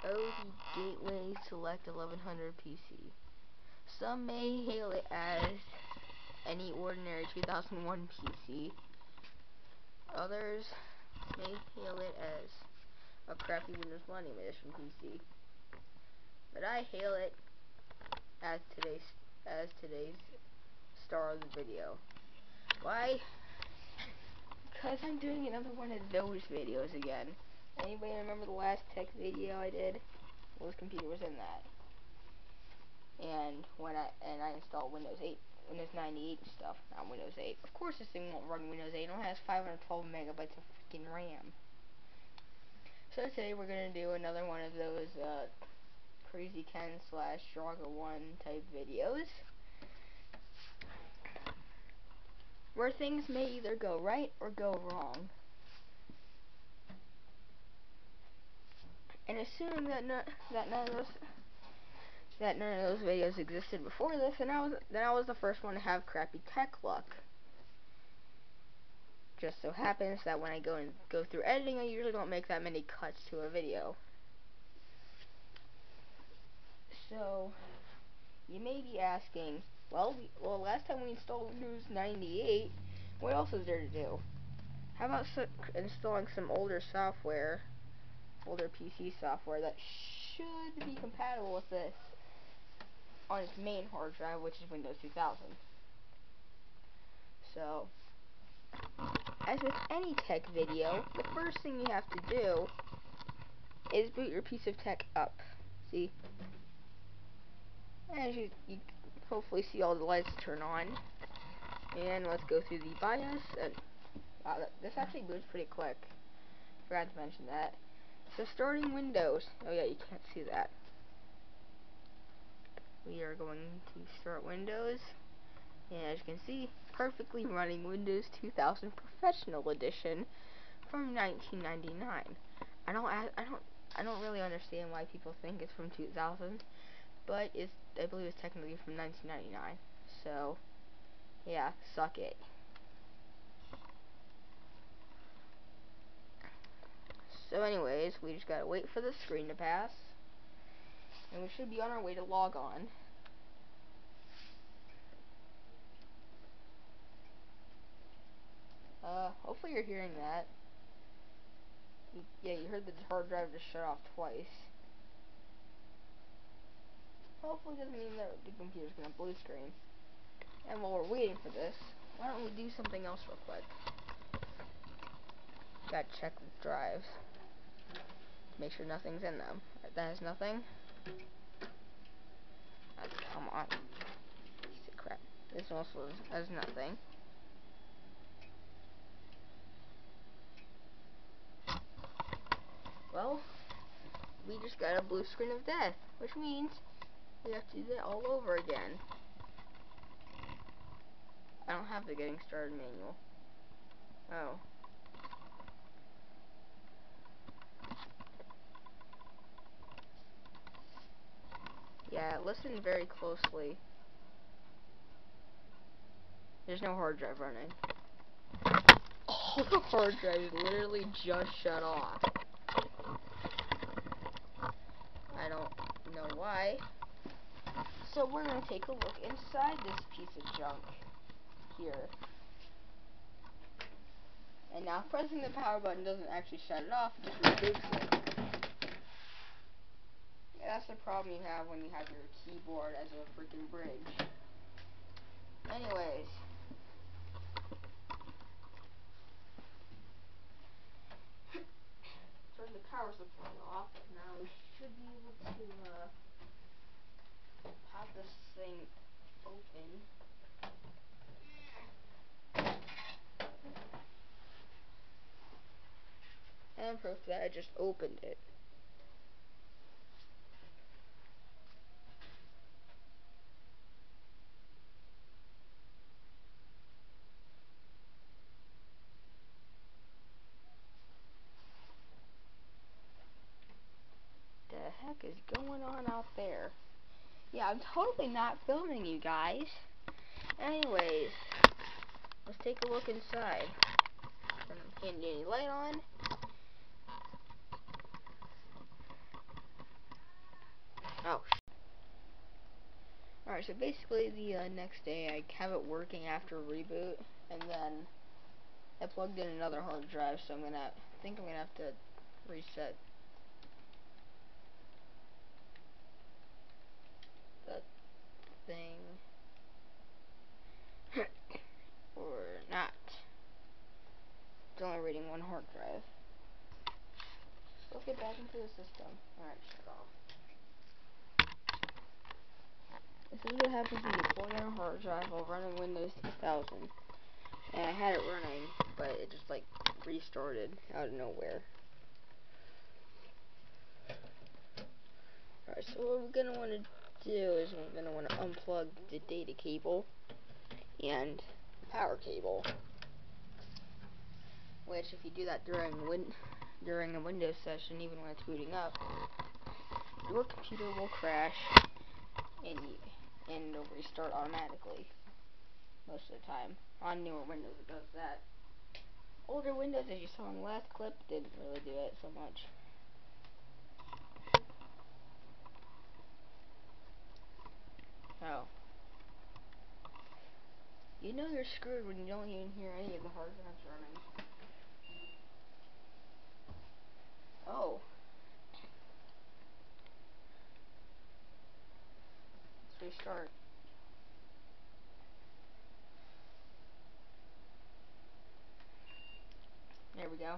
Cody Gateway Select 1100 PC. Some may hail it as any ordinary 2001 PC. Others may hail it as a crappy Windows Millennium Edition PC. But I hail it as today's star of the video. Why? Because I'm doing another one of those videos again. Anybody remember the last tech video I did? Well, this computer was in that. And I installed Windows 98 and stuff, not Windows 8. Of course this thing won't run Windows 8. It only has 512 megabytes of freaking RAM. So today we're going to do another one of those Crazy Ken / Draga1 type videos, where things may either go right or go wrong. And assuming that none of those videos existed before this, then I was the first one to have crappy tech luck. Just so happens that when I go through editing, I usually don't make that many cuts to a video. So you may be asking, well, last time we installed Windows 98, what else is there to do? How about installing some older software, older PC software that should be compatible with this on its main hard drive, which is Windows 2000. So, as with any tech video, the first thing you have to do is boot your piece of tech up. See? As you hopefully see all the lights turn on. And let's go through the BIOS. And this actually boots pretty quick. Forgot to mention that. So starting Windows. Oh yeah, you can't see that. We are going to start Windows. And as you can see, perfectly running Windows 2000 Professional Edition from 1999. I don't really understand why people think it's from 2000, but I believe it's technically from 1999. So, yeah, suck it. So anyways, we just gotta wait for the screen to pass, and we should be on our way to log on. Hopefully you're hearing that. Yeah, you heard the hard drive just shut off twice. Hopefully it doesn't mean that the computer's gonna blue screen. And while we're waiting for this, why don't we do something else real quick? Gotta check the drives. Make sure nothing's in them. That has nothing. Come on. Piece of crap. This also has nothing. Well, we just got a blue screen of death, which means we have to do that all over again. I don't have the getting started manual. Oh. Yeah, listen very closely. There's no hard drive running. Oh, the hard drive is literally just shut off. I don't know why. So we're going to take a look inside this piece of junk here. And now pressing the power button doesn't actually shut it off, it just reboots it. Yeah, that's the problem you have when you have your keyboard as a freaking bridge. Anyways. Turn the power supply off, and now we should be able to pop this thing open. And proof that I just opened it. The heck is going on out there? Yeah, I'm totally not filming you guys. Anyways, let's take a look inside. Turn the handy light on. so basically the next day I have it working after reboot, and then I plugged in another hard drive, so I think I'm gonna have to reset the thing or not. It's only reading one hard drive. Let's get back into the system. Alright, shut off. This is what happens when you plug in a hard drive while running Windows 2000. And I had it running, but it just like restarted out of nowhere. Alright, so what we're going to want to do is we're going to want to unplug the data cable and power cable. Which, if you do that during a Windows session, even when it's booting up, your computer will crash and it'll restart automatically. Most of the time. On newer Windows it does that. Older Windows, as you saw in the last clip, didn't really do it so much. Oh. You know you're screwed when you don't even hear any of the hard drives running. Oh. Let's restart. There we go.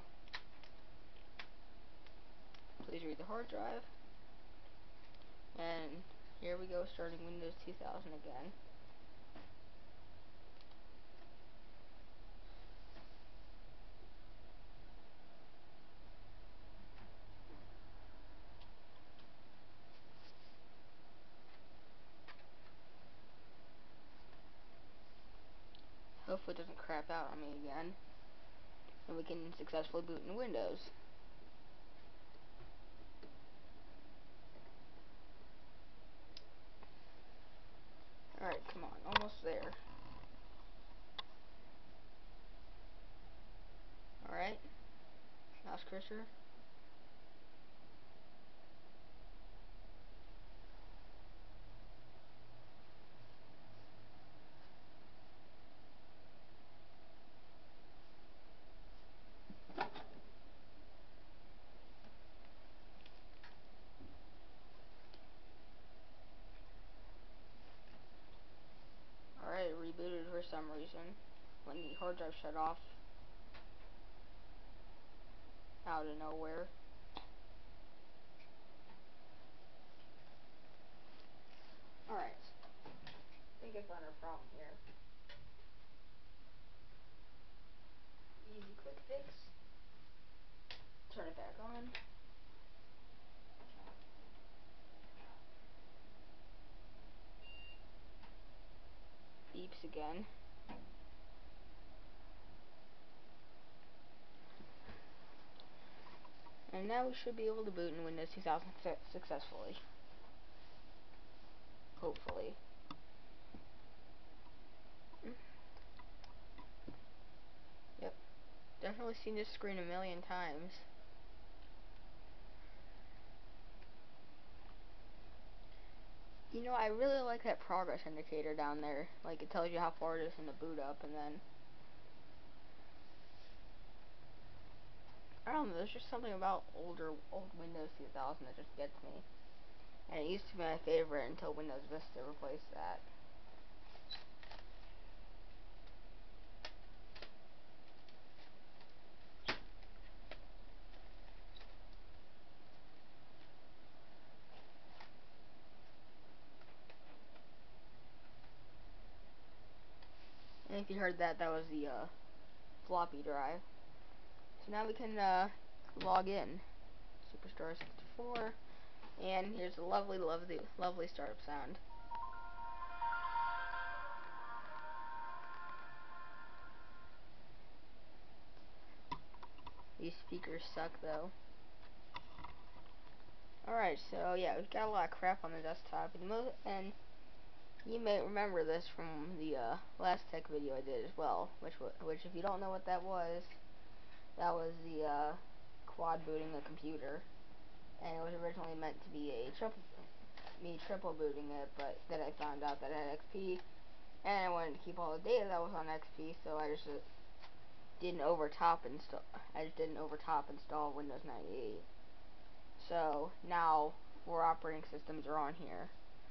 Please read the hard drive. And here we go, starting Windows 2000 again. Hopefully it doesn't crap out on me again. And we can successfully boot in Windows. Alright, come on, almost there. Alright. Mouse cursor. Alright, it rebooted for some reason. When the hard drive shut off. Out of nowhere. Alright. I think I found our problem here. Easy quick fix. Turn it back on. Beeps again. And now we should be able to boot in Windows 2000 successfully. Hopefully. Yep. Definitely seen this screen a million times. You know, I really like that progress indicator down there. Like, it tells you how far it is in the boot up, and then... I don't know, there's just something about old Windows 2000 that just gets me. And it used to be my favorite until Windows Vista replaced that. And if you heard that, that was the floppy drive. So now we can log in. Superstar64. And here's a lovely, lovely, lovely startup sound. These speakers suck though. Alright, so yeah, we've got a lot of crap on the desktop. And you may remember this from the last tech video I did as well, which if you don't know what that was the quad booting a computer, and it was originally meant to be a me triple booting it, but then I found out that I had XP, and I wanted to keep all the data that was on XP, so I just didn't overtop install Windows 98. So now 4 operating systems are on here.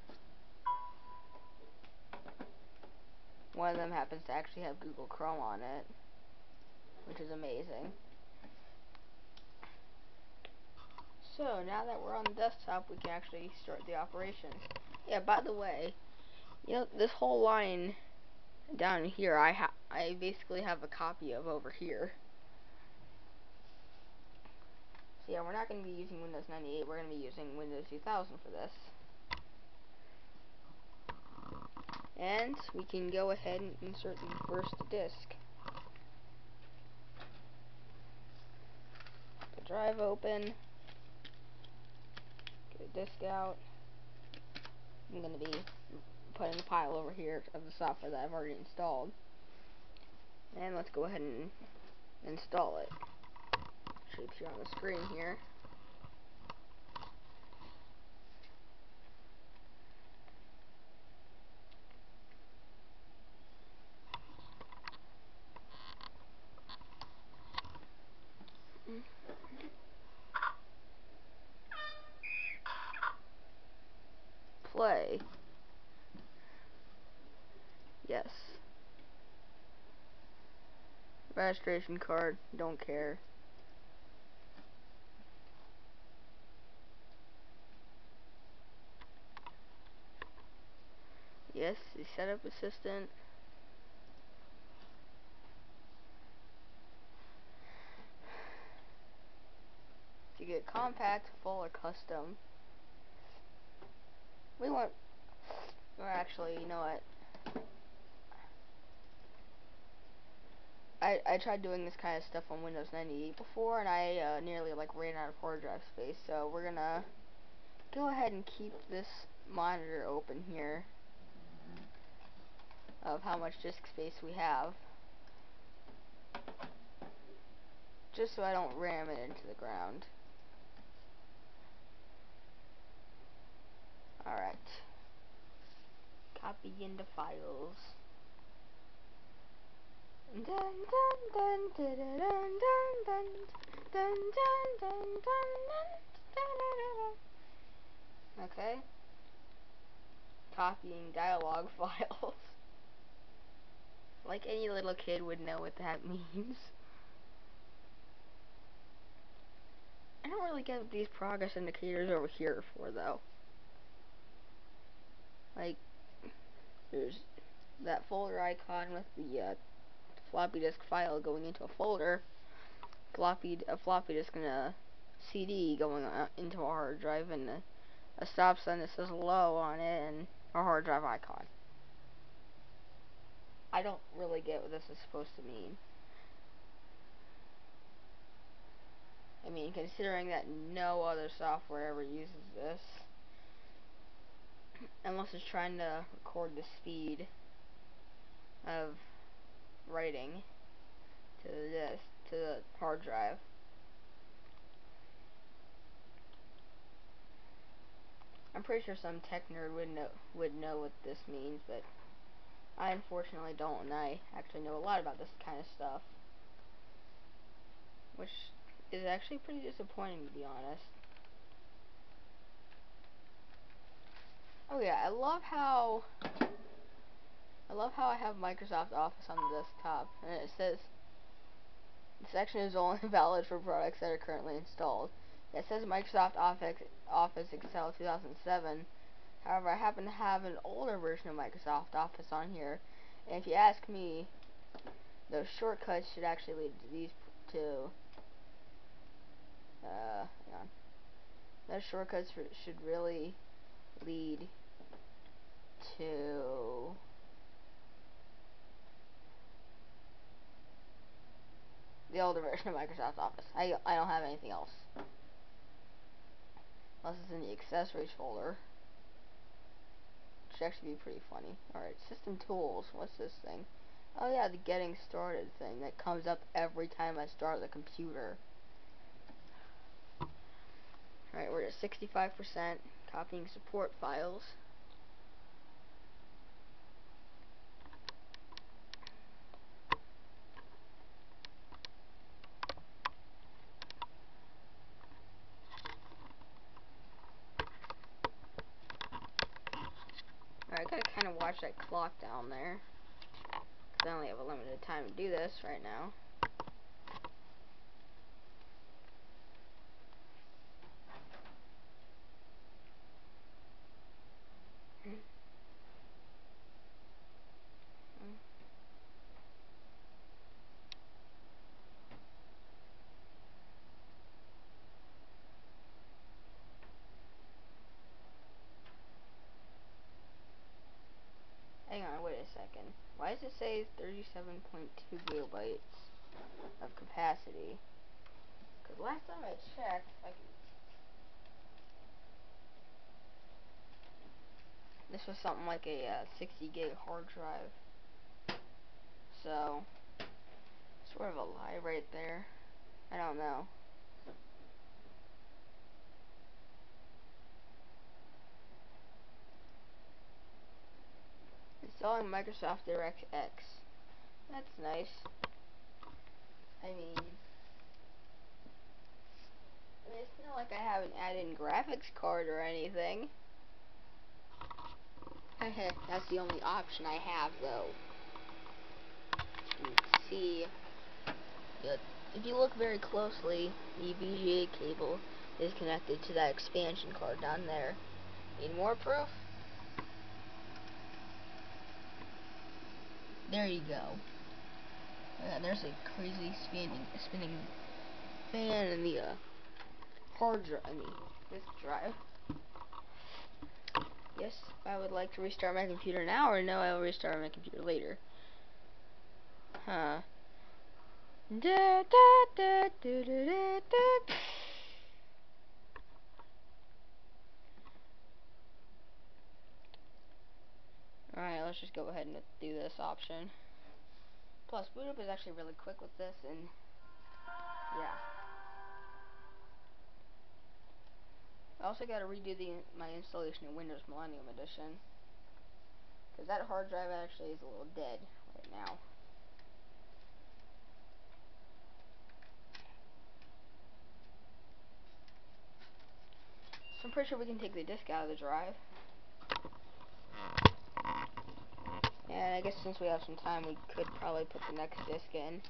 One of them happens to actually have Google Chrome on it, which is amazing. So now that we're on the desktop, we can actually start the operation. Yeah, by the way, you know, this whole line down here, I basically have a copy of over here. So yeah, we're not going to be using Windows 98, we're going to be using Windows 2000 for this. And we can go ahead and insert the first disk. The drive open. Get the disk out. I'm going to be putting a pile over here of the software that I've already installed. And let's go ahead and install it. Should appear on the screen here. Play. Yes. Registration card. Don't care. Yes, the setup assistant. To get compact, full, or custom. We want, or actually, you know what? I tried doing this kind of stuff on Windows 98 before, and I nearly ran out of hard drive space. So we're gonna go ahead and keep this monitor open here of how much disk space we have, just so I don't ram it into the ground. Alright. Copy into files. Dun dun dun dun dun dun dun dun dun dun. Okay. Copying dialog files. Like any little kid would know what that means. I don't really get what these progress indicators over here are for, though. Like, there's that folder icon with the floppy disk file going into a folder, a floppy disk and a CD going into a hard drive, and a stop sign that says low on it, and a hard drive icon. I don't really get what this is supposed to mean. I mean, considering that no other software ever uses this, unless it's trying to record the speed of writing to the disk, to the hard drive. I'm pretty sure some tech nerd would know what this means, but I unfortunately don't, and I actually know a lot about this kind of stuff, which is actually pretty disappointing, to be honest. Oh yeah, I love how I have Microsoft Office on the desktop, and it says the section is only valid for products that are currently installed. It says Microsoft Office Excel 2007. However, I happen to have an older version of Microsoft Office on here, and if you ask me, those shortcuts should actually lead to these two. Hang on. Those shortcuts should really lead to the older version of Microsoft Office. I don't have anything else. Unless it's in the accessories folder. Which should actually be pretty funny. Alright, system tools. What's this thing? Oh yeah, the getting started thing that comes up every time I start the computer. Alright, we're at 65%. Copying support files. Alright, I gotta kind of watch that clock down there, because I only have a limited time to do this right now. Hang on, wait a second. Why does it say 37.2 gigabytes of capacity? Because last time I checked, this was something like a 60 gig hard drive. So, sort of a lie right there. I don't know. Installing Microsoft DirectX. That's nice. I mean, it's not like I haven't added in graphics card or anything. That's the only option I have, though. You can see, if you look very closely, the VGA cable is connected to that expansion card down there. Need more proof? There you go. Yeah, there's a crazy spinning fan in the hard drive. This drive. Yes, I would like to restart my computer now, or no, I will restart my computer later. Huh. Da, da, da, da, da, da, da. Alright, let's just go ahead and do this option. Plus, boot up is actually really quick with this, and yeah. I also got to redo my installation in Windows Millennium Edition, because that hard drive actually is a little dead right now. So I'm pretty sure we can take the disk out of the drive. And I guess since we have some time, we could probably put the next disk in.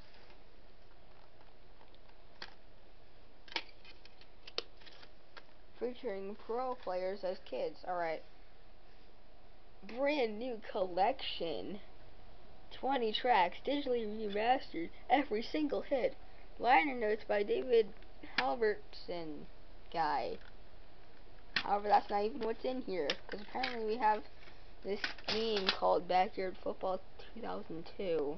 Featuring pro players as kids. Alright. Brand new collection. 20 tracks, digitally remastered, every single hit. Liner notes by David Halbertson guy. However, that's not even what's in here, because apparently we have this game called Backyard Football 2002.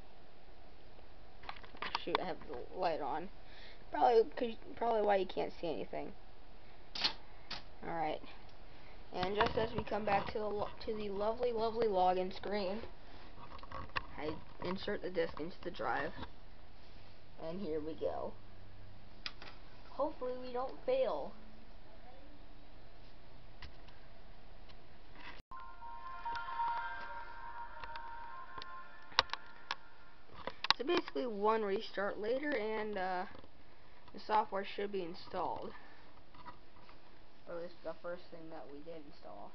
Shoot, I have the light on. Probably why you can't see anything. Alright. And just as we come back to the lovely login screen, I insert the disk into the drive. And here we go. Hopefully we don't fail. So basically one restart later and the software should be installed. Or at least the first thing that we did install.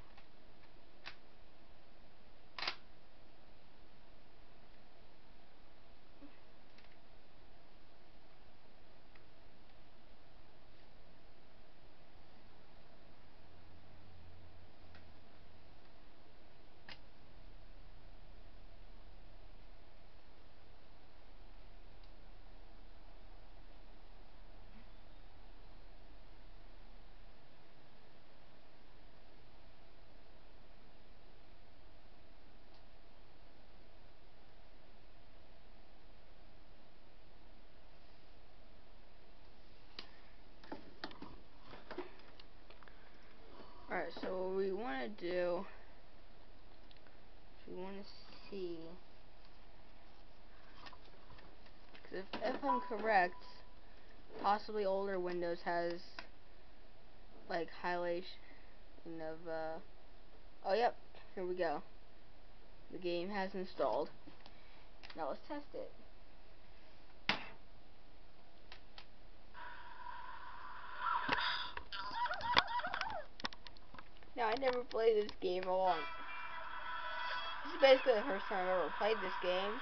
Alright, so what we want to do, we want to see, because if I'm correct, possibly older Windows has like highlight And oh yep, here we go. The game has installed. Now let's test it. Now I never played this game alone. This is basically the first time I've ever played this game.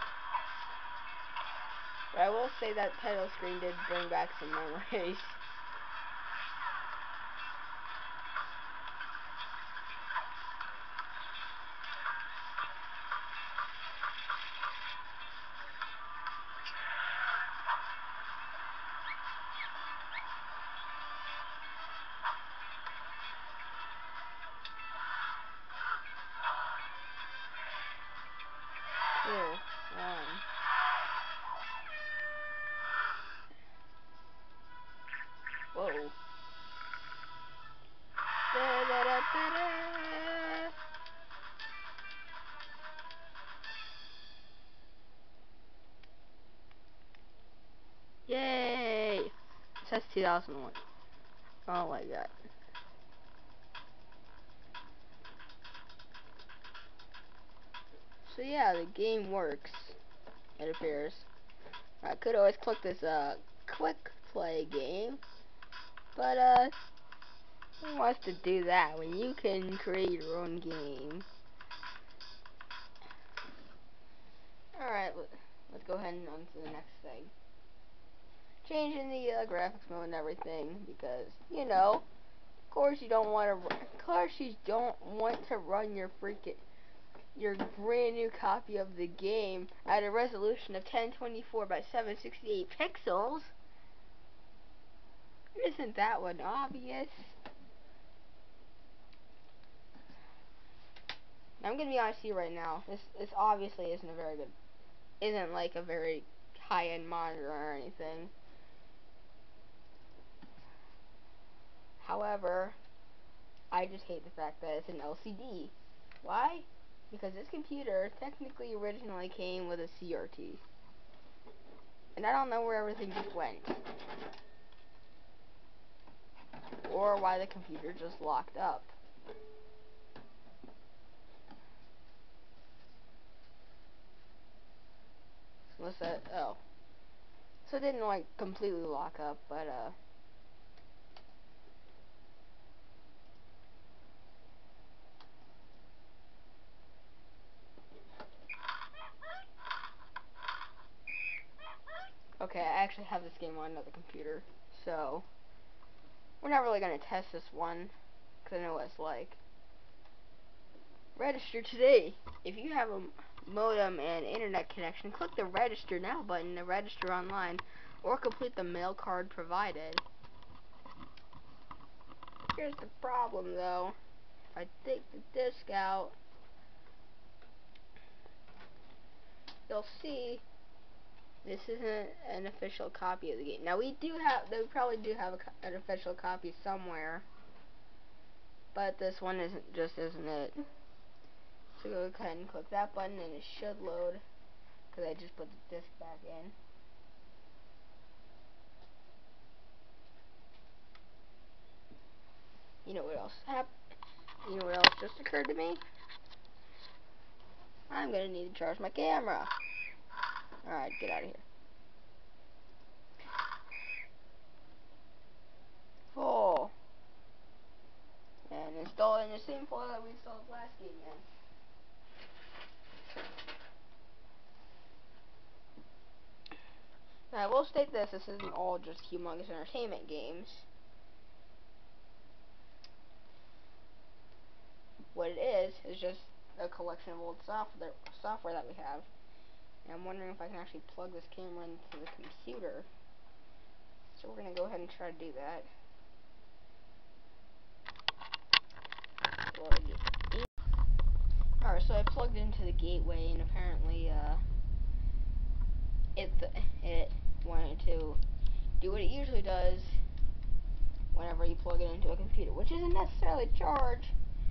But I will say that title screen did bring back some memories. Two, one. Whoa. Da, da, da, da, da. Yay! It says 2001. Oh my god. So yeah, the game works, it appears. I could always click this quick play game, but who wants to do that when you can create your own game? Alright, let's go ahead and on to the next thing. Changing the graphics mode and everything, because, you know, of course you don't want to run your brand new copy of the game at a resolution of 1024 by 768 pixels. Isn't that one obvious? I'm gonna be honest with you right now. This obviously isn't like a very high-end monitor or anything. However, I just hate the fact that it's an LCD. Why? Because this computer technically originally came with a CRT. And I don't know where everything just went. Or why the computer just locked up. Oh. So it didn't like completely lock up, but okay, I actually have this game on another computer, so we're not really gonna test this one, because I know what it's like. Register today. If you have a modem and internet connection, click the register now button to register online, or complete the mail card provided. Here's the problem though. If I take the disc out, you'll see this isn't an official copy of the game. Now they probably do have an official copy somewhere, but this one isn't it. So go ahead and click that button and it should load, because I just put the disc back in. You know what else just occurred to me? I'm gonna need to charge my camera. Alright, get out of here. Full. And install it in the same folder that we installed last game in. Now I will state this isn't all just humongous entertainment games. What it is just a collection of old software that we have. And I'm wondering if I can actually plug this camera into the computer. So we're going to go ahead and try to do that. Alright, so I plugged into the gateway and apparently it wanted to do what it usually does whenever you plug it into a computer, which isn't necessarily charge,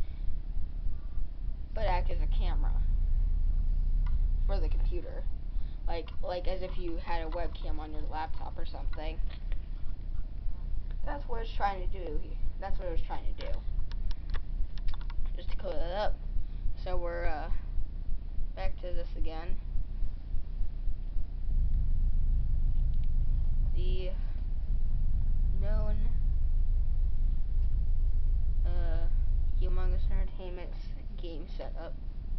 but act as a camera for the computer. Like as if you had a webcam on your laptop or something. That's what it's trying to do. That's what it was trying to do. lighting setup.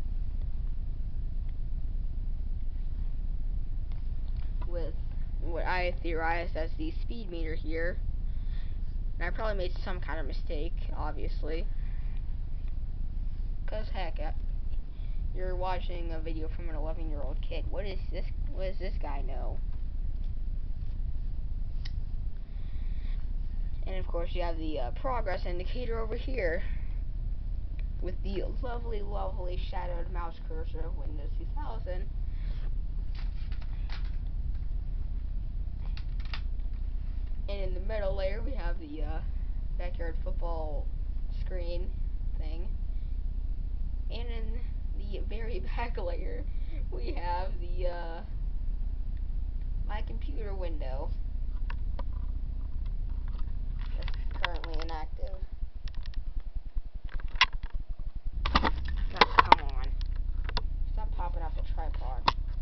With what I theorized as the speed meter here. And I probably made some kind of mistake, obviously. Because heck, you're watching a video from an 11-year-old kid. What does this guy know? And of course you have the progress indicator over here with the lovely, lovely shadowed mouse cursor of Windows 2000. And in the middle layer we have the backyard football screen thing. And in the very back layer we have the my computer window. That's currently inactive. No, come on. Stop popping off the tripod.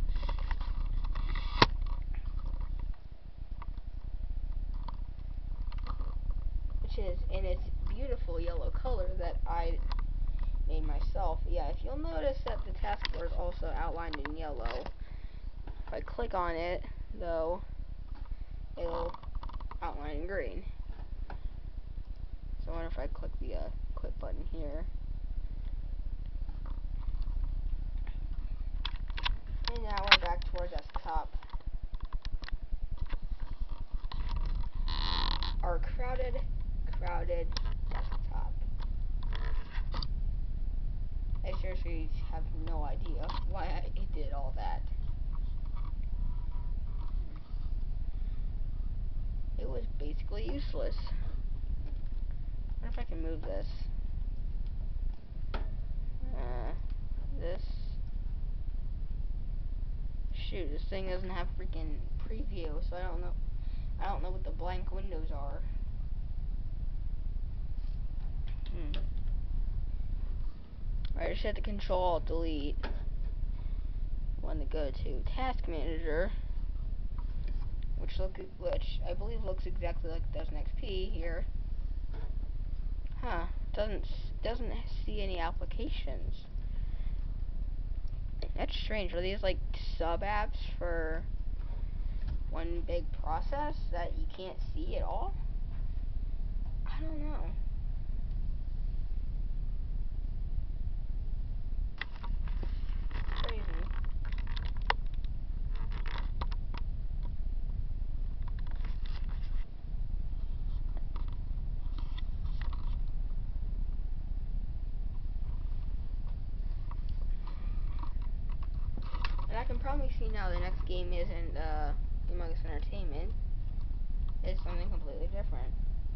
Which is in its beautiful yellow color that I made myself. Yeah, if you'll notice that the taskbar is also outlined in yellow. If I click on it, though, it'll outline in green. So I wonder if I click the quit button here. And now we're back to our desktop. Our crowded desktop. I seriously have no idea why it did all that. It was basically useless. I wonder if I can move this. This. Shoot, this thing doesn't have freaking preview, so I don't know what the blank windows are. Alright, I just hit the Control-Alt-Delete. One to go to Task Manager, which I believe looks exactly like it does in XP here. Huh? Doesn't see any applications. That's strange. Are these like sub apps for one big process that you can't see at all? I don't know. Crazy. And I can probably see now the next game isn't Among Us Entertainment. It's something completely different.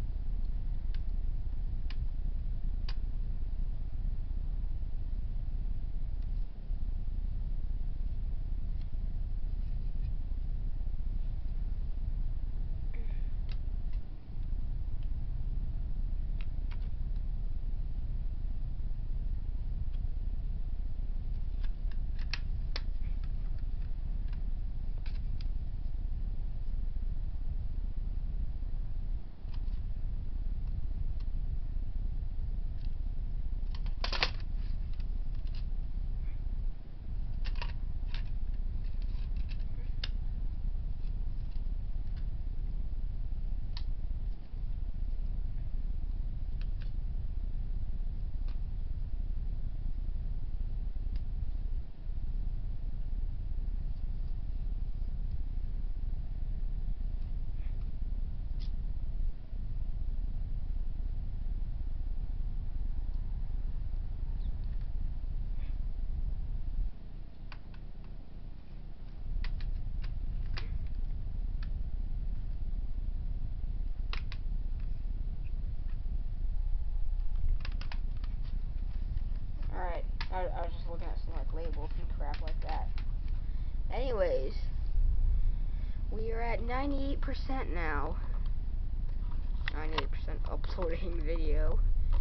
Alright, I was just looking at some like labels and crap like that. Anyways, we are at 98% now. 98% uploading video.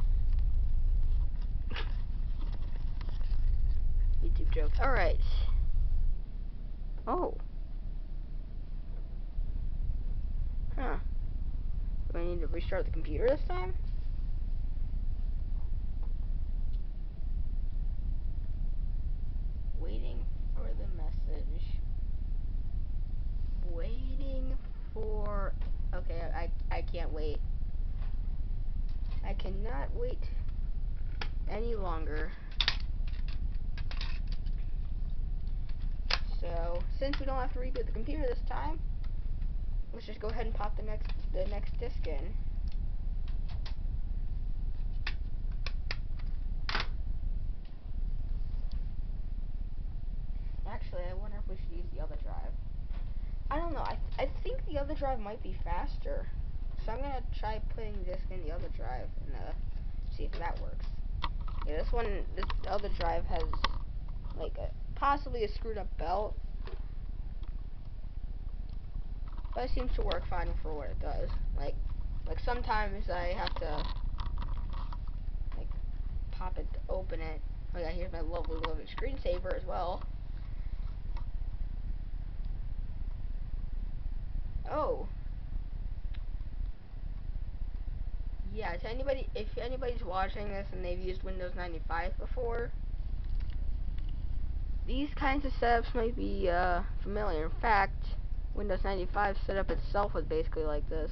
YouTube joke. Alright. Oh. Huh. Do I need to restart the computer this time? cannot wait any longer. So, since we don't have to reboot the computer this time, let's just go ahead and pop the next disc in. Actually, I wonder if we should use the other drive. I don't know. I think the other drive might be faster. So I'm gonna try putting this in the other drive and see if that works. Yeah, this other drive has like possibly a screwed up belt, but it seems to work fine for what it does. Like sometimes I have to like pop it to open it. Oh yeah, here's my lovely screensaver as well. Oh. Yeah, if anybody's watching this and they've used Windows 95 before, these kinds of setups might be familiar. In fact, Windows 95 setup itself was basically like this.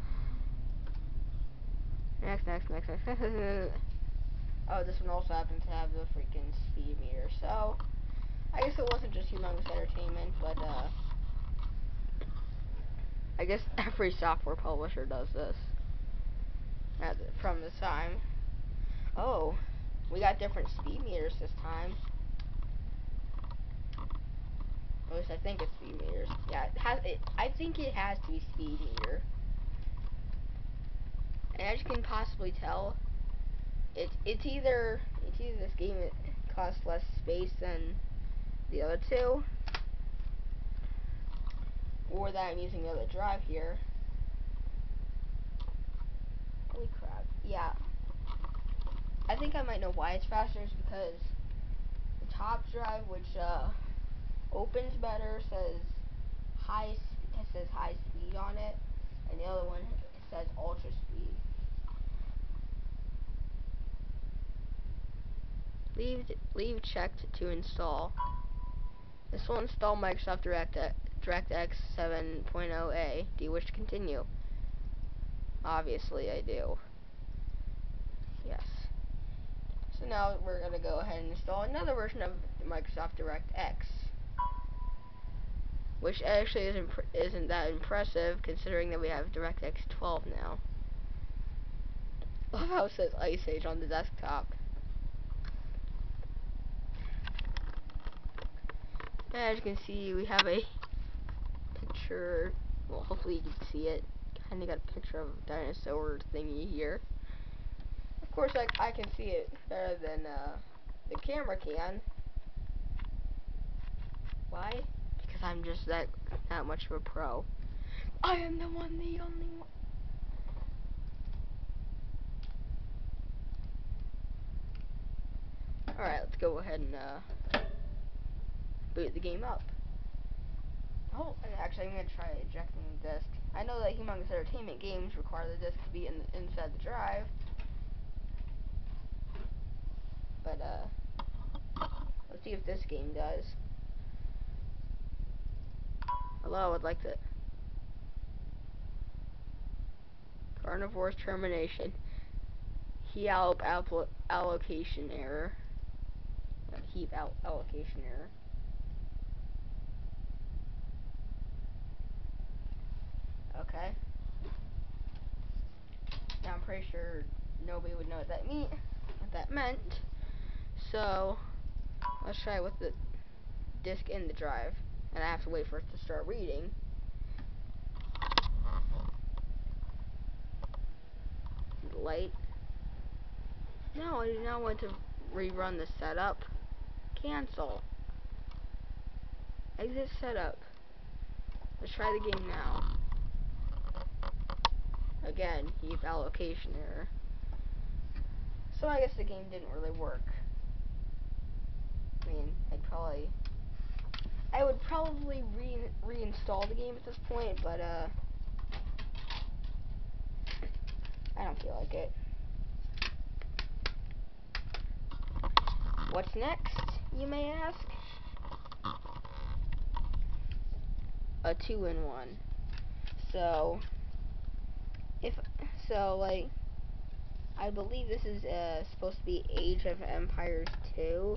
Next. Oh, this one also happens to have the freaking speed meter. So, I guess it wasn't just Humongous Entertainment, but I guess every software publisher does this from this time. Oh, we got different speed meters this time. At least I think it's speed meters. Yeah, I think it has to be speed meter. And as you can possibly tell, it's either this game costs less space than the other two, or that I'm using the other drive here. Holy crap! Yeah, I think I might know why it's faster. Is because the top drive, which opens better, says high speed on it, and the other one says ultra speed. Leave checked to install. This will install Microsoft DirectX 7.0a. Do you wish to continue? Obviously I do. Yes. So now we're going to go ahead and install another version of Microsoft DirectX, which actually isn't that impressive considering that we have DirectX 12 now. Love how it says Ice Age on the desktop. As you can see, we have a picture. Well, hopefully you can see it. Kinda got a picture of a dinosaur thingy here. Of course, I can see it better than the camera can. Why? Because I'm just that much of a pro. I am the one, the only one. Alright, let's go ahead and boot the game up. Oh, and actually I'm going to try ejecting the disk. I know that Humongous Entertainment games require the disk to be inside the drive. But, let's see if this game does. Hello, I'd like to... Carnivore's termination. Heap allocation error. Heap allocation error. Okay. Now I'm pretty sure nobody would know what that meant. So let's try with the disk in the drive, and I have to wait for it to start reading. Light. No, I do not want to rerun the setup. Cancel. Exit setup. Let's try the game now. Again, heap allocation error. So I guess the game didn't really work. I mean, I would probably reinstall the game at this point, but I don't feel like it. What's next, you may ask? A 2-in-1. So, I believe this is supposed to be Age of Empires 2.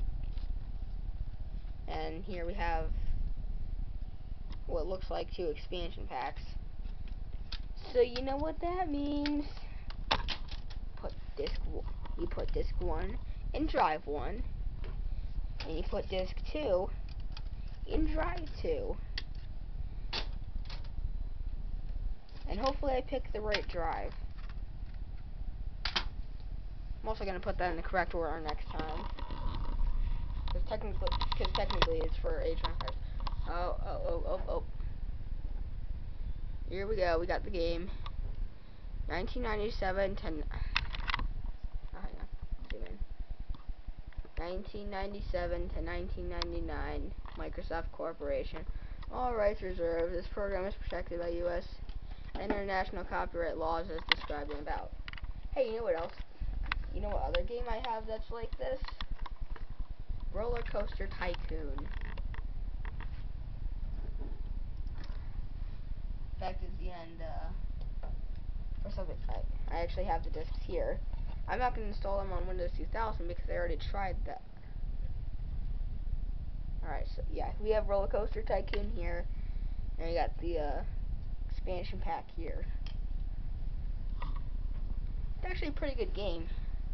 And here we have what looks like 2 expansion packs. So you know what that means. You put disc 1 in drive 1. And you put disc 2 in drive 2. And hopefully I pick the right drive. I'm also going to put that in the correct order next time. Because technically it's for Age of Empires. Oh. Here we go. We got the game. 1997 to... Oh, hang on. Zoom in. 1997 to 1999. Microsoft Corporation. All rights reserved. This program is protected by U.S. international copyright laws as described in about. Hey, you know what else? You know what other game I have that's like this? Roller Coaster Tycoon. In fact, at the end, for something, I actually have the discs here. I'm not going to install them on Windows 2000 because I already tried that. Alright, so yeah, we have Roller Coaster Tycoon here, and we got the expansion pack here. It's actually a pretty good game.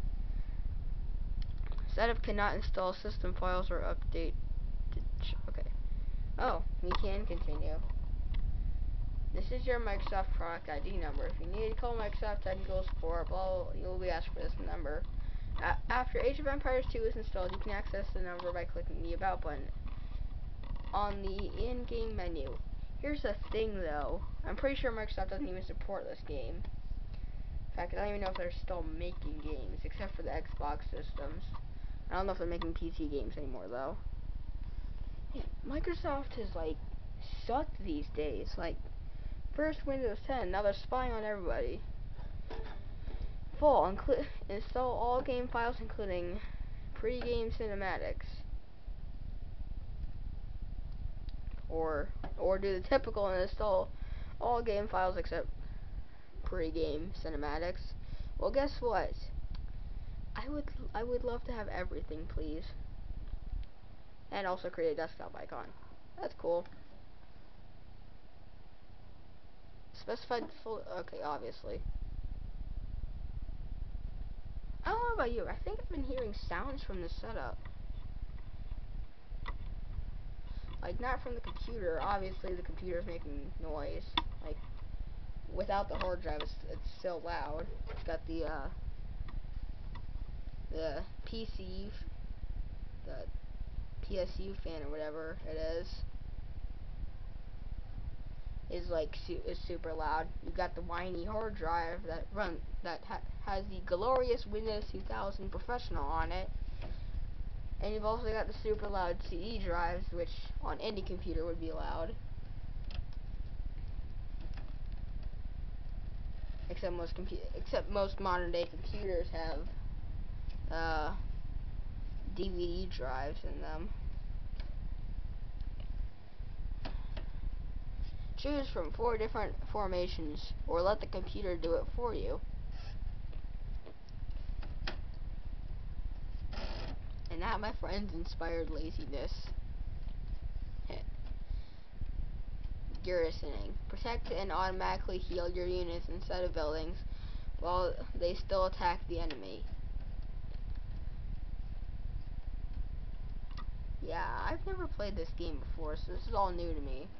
Setup cannot install system files or update. Okay. Oh, we can continue. This is your Microsoft product ID number. If you need to call Microsoft technical support, you'll be asked for this number. After Age of Empires 2 is installed, you can access the number by clicking the About button on the in-game menu. Here's the thing, though. I'm pretty sure Microsoft doesn't even support this game. In fact, I don't even know if they're still making games, except for the Xbox systems. I don't know if they're making PC games anymore, though. Hey, Microsoft has, like, sucked these days. Like, first Windows 10, now they're spying on everybody. Install all game files, including pre-game cinematics. Or do the typical and install all game files except pre-game cinematics. Well, guess what? I would love to have everything, please. And also create a desktop icon. That's cool. Specified full. Okay, obviously. I don't know about you. I think I've been hearing sounds from the setup. Like, not from the computer. Obviously, the computer's making noise. Like, without the hard drive, it's still loud. It's got the PCU, the PSU fan or whatever it is like is super loud. You've got the whiny hard drive that has the glorious Windows 2000 Professional on it. And you've also got the super loud CD drives, which on any computer would be loud. Except most modern day computers have DVD drives in them. Choose from 4 different formations, or let the computer do it for you. And that, my friends, inspired laziness. Garrisoning. Protect and automatically heal your units inside of buildings while they still attack the enemy. Yeah, I've never played this game before, so this is all new to me.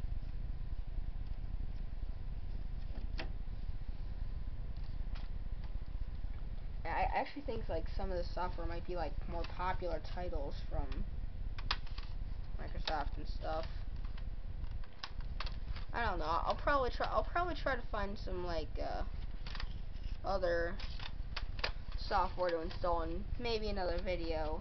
I actually think like some of the software might be like more popular titles from Microsoft and stuff. I don't know. I'll probably try to find some like other software to install in maybe another video.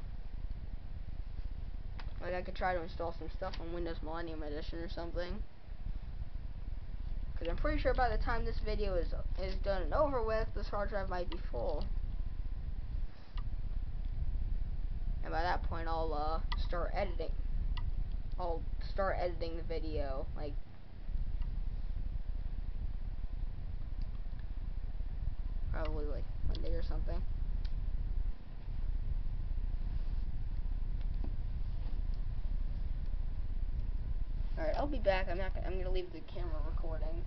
Like I could try to install some stuff on Windows Millennium Edition or something. Because I'm pretty sure by the time this video is done and over with, this hard drive might be full. And by that point, I'll start editing. I'll start editing the video, like probably like Monday something. Alright, I'll be back. I'm gonna leave the camera recording.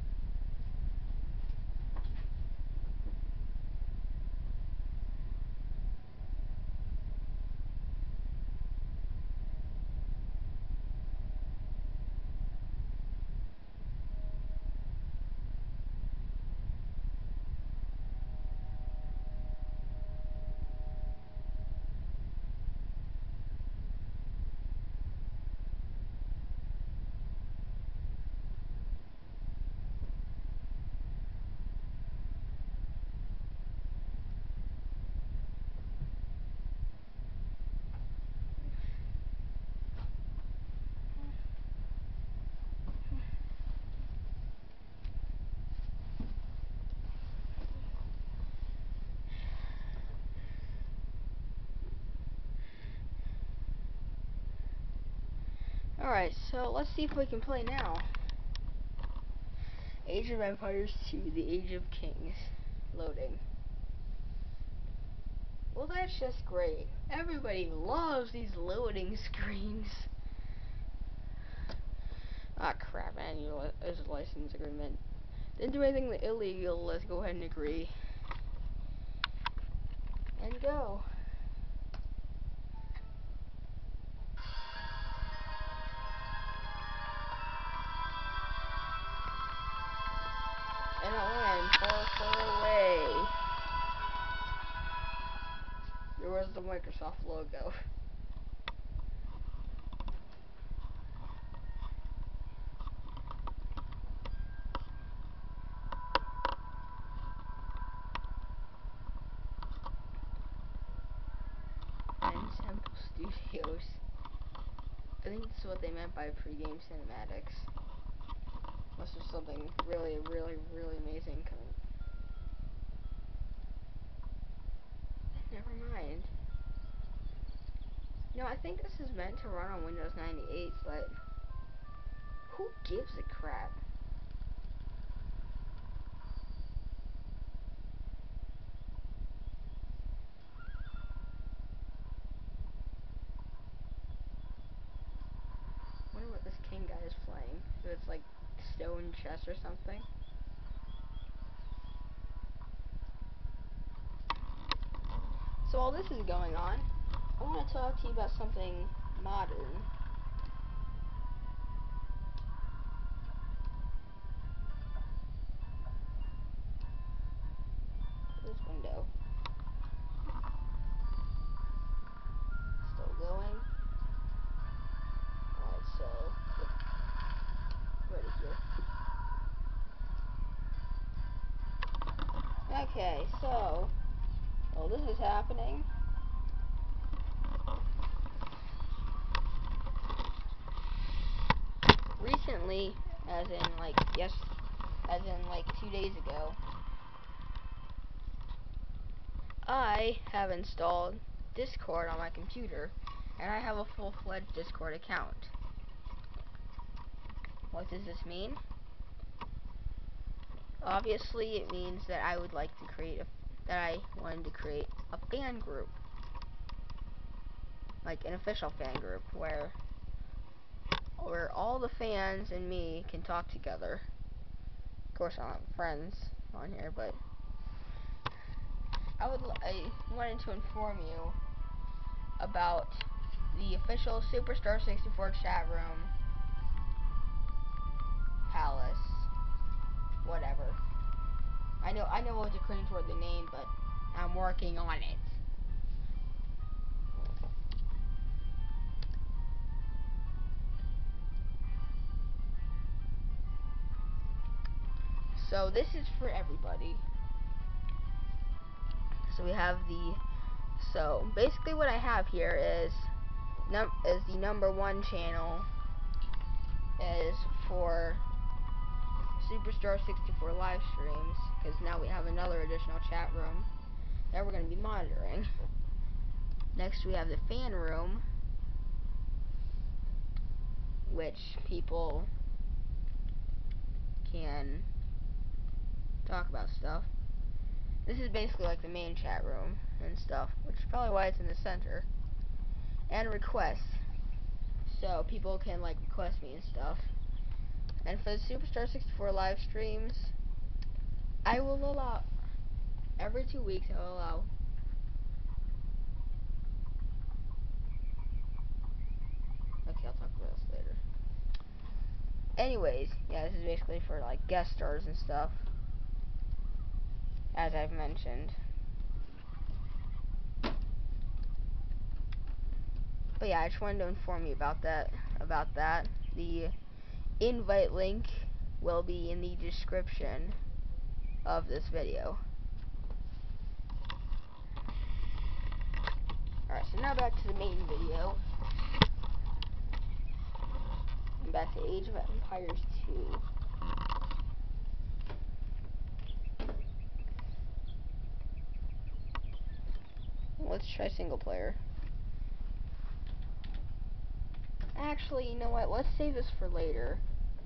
Alright, so let's see if we can play now. Age of Empires 2, The Age of Kings. Loading. Well, that's just great. Everybody loves these loading screens. Ah, crap, man, there's a license agreement. Didn't do anything illegal, let's go ahead and agree. And go. And it went far away. There was the Microsoft logo. And Sample Studios. I think that's what they meant by pre-game cinematics. Unless there's something really, really, really amazing coming. Never mind. No, I think this is meant to run on Windows 98, but who gives a crap? I wonder what this king guy is playing. If it's like stone chess or something. So while this is going on, I want to talk to you about something modern. This window. Still going. Alright, so ready here. Okay, so while this is happening, recently, as in like 2 days ago, I have installed Discord on my computer, and I have a full-fledged Discord account. What does this mean? Obviously, it means that I would like to wanted to create a fan group, like an official fan group, where all the fans and me can talk together. Of course, I don't have friends on here, but I wanted to inform you about the official Superstar64 chat room, Palace, whatever. I know it's a cringeworthy name, but I'm working on it. So this is for everybody. So we have so basically what I have here is the #1 channel is for Superstar64 live streams, because now we have another additional chat room that we're going to be monitoring. Next we have the fan room, which people can talk about stuff. This is basically like the main chat room and stuff, which is probably why it's in the center. And requests, so people can like request me and stuff. And for the Superstar64 live streams, I will allow every 2 weeks. I will allow. Okay, I'll talk about this later. Anyways, yeah, this is basically for like guest stars and stuff, as I've mentioned. But yeah, I just wanted to inform you about that. The invite link will be in the description of this video. Alright, so now back to the main video. And back to Age of Empires 2. Let's try single player. Actually, you know what? Let's save this for later.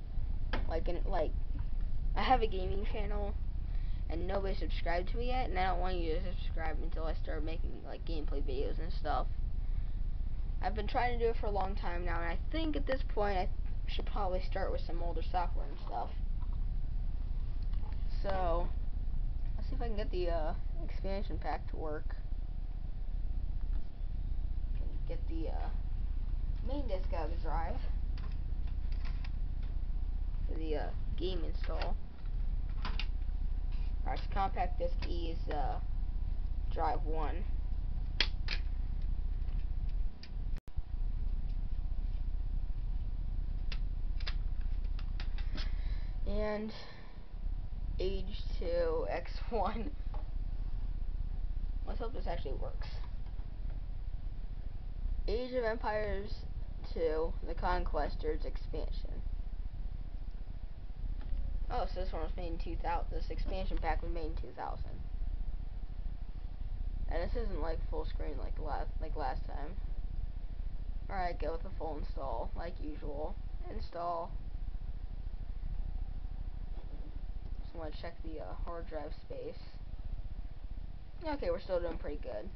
I have a gaming channel, and nobody subscribed to me yet, and I don't want you to subscribe until I start making like gameplay videos and stuff. I've been trying to do it for a long time now, and I think at this point I should probably start with some older software and stuff. So let's see if I can get the expansion pack to work. Get the main disk out of the drive for the game install. Alright, so compact disk E is drive 1. And Age 2 X1. Let's hope this actually works. Age of Empires 2, The Conquestors expansion. Oh, so this one was made in 2000. This expansion pack was made in 2000. And this isn't like full screen like last time. Alright, go with the full install, like usual. Install. Just want to check the hard drive space. Okay, we're still doing pretty good.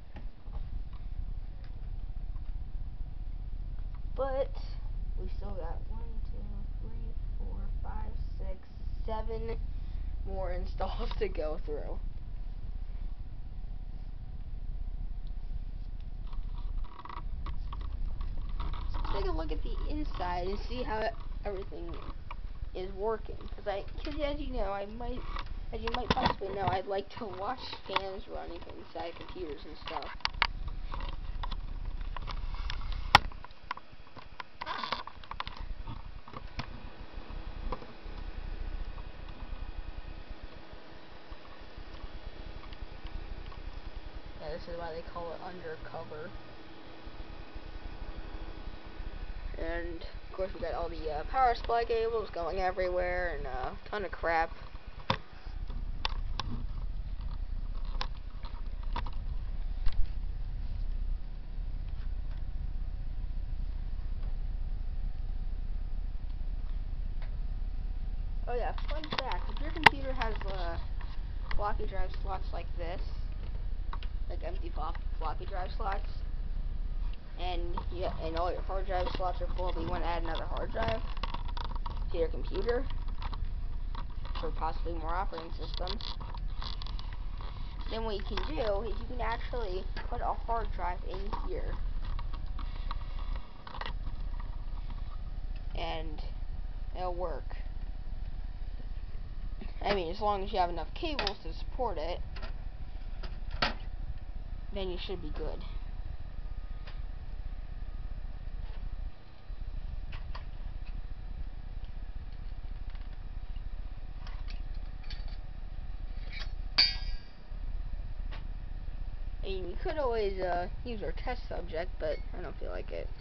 But we still got 1, 2, 3, 4, 5, 6, 7 more installs to go through. Let's take a look at the inside and see how everything is working. Because as you know, as you might possibly know, I'd like to watch fans running inside computers and stuff. Yeah, this is why they call it undercover. And of course we got all the power supply cables going everywhere and a ton of crap. Oh yeah, fun fact, if your computer has floppy drive slots like this, like empty floppy drive slots, and all your hard drive slots are full, but you want to add another hard drive to your computer for possibly more operating systems, then what you can do is you can actually put a hard drive in here, and it'll work. I mean, as long as you have enough cables to support it, then you should be good. And we could always use our test subject, but I don't feel like it.